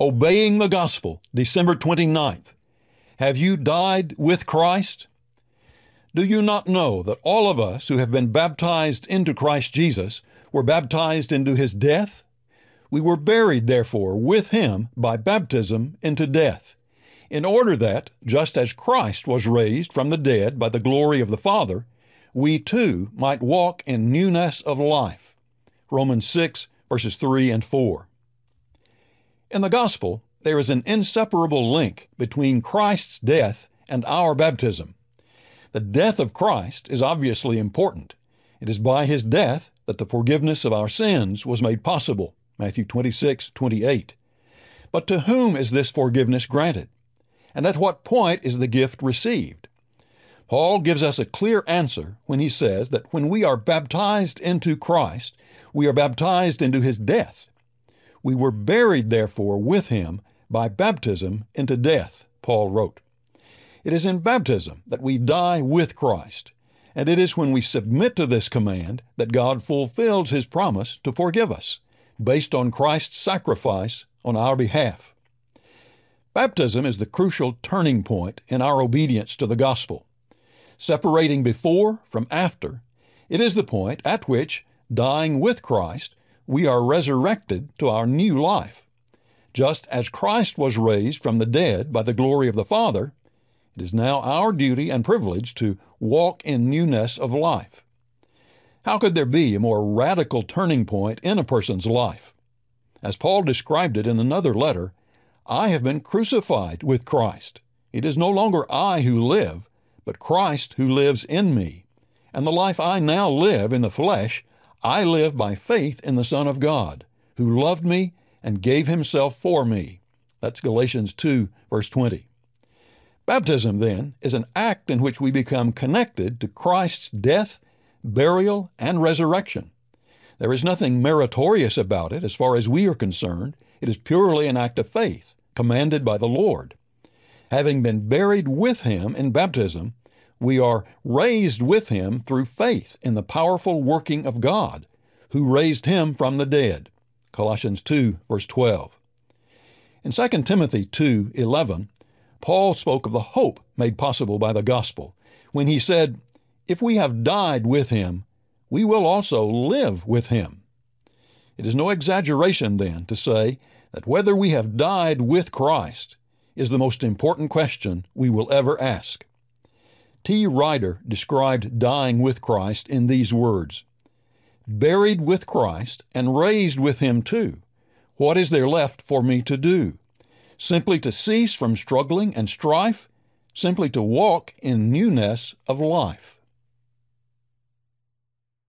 Obeying the Gospel, December 29th. Have you died with Christ? Do you not know that all of us who have been baptized into Christ Jesus were baptized into His death? We were buried, therefore, with Him by baptism into death, in order that, just as Christ was raised from the dead by the glory of the Father, we too might walk in newness of life. Romans 6, verses 3 and 4. In the Gospel, there is an inseparable link between Christ's death and our baptism. The death of Christ is obviously important. It is by His death that the forgiveness of our sins was made possible, Matthew 26:28. But to whom is this forgiveness granted? And at what point is the gift received? Paul gives us a clear answer when he says that when we are baptized into Christ, we are baptized into His death. We were buried, therefore, with Him by baptism into death, Paul wrote. It is in baptism that we die with Christ, and it is when we submit to this command that God fulfills His promise to forgive us, based on Christ's sacrifice on our behalf. Baptism is the crucial turning point in our obedience to the gospel. Separating before from after, it is the point at which, dying with Christ, we are resurrected to our new life. Just as Christ was raised from the dead by the glory of the Father, it is now our duty and privilege to walk in newness of life. How could there be a more radical turning point in a person's life? As Paul described it in another letter, I have been crucified with Christ. It is no longer I who live, but Christ who lives in me. And the life I now live in the flesh, I live by faith in the Son of God, who loved me and gave Himself for me. That's Galatians 2, verse 20. Baptism, then, is an act in which we become connected to Christ's death, burial, and resurrection. There is nothing meritorious about it as far as we are concerned. It is purely an act of faith, commanded by the Lord. Having been buried with Him in baptism, we are raised with Him through faith in the powerful working of God, who raised Him from the dead. Colossians 2, verse 12. In 2 Timothy 2:11, Paul spoke of the hope made possible by the gospel when he said, "If we have died with Him, we will also live with Him." It is no exaggeration, then, to say that whether we have died with Christ is the most important question we will ever ask. T. Ryder described dying with Christ in these words, "Buried with Christ and raised with Him too, what is there left for me to do? Simply to cease from struggling and strife? Simply to walk in newness of life?"